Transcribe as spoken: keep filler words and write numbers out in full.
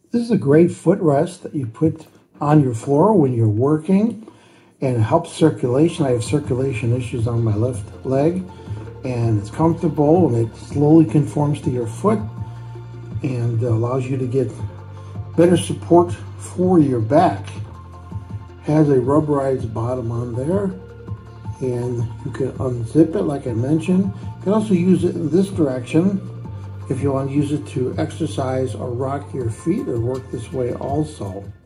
This is a great footrest that you put on your floor when you're working, and it helps circulation. I have circulation issues on my left leg, and it's comfortable, and it slowly conforms to your foot and allows you to get better support for your back. Has a rubberized bottom on there, and you can unzip it like I mentioned. You can also use it in this direction if you want to use it to exercise or rock your feet or work this way also.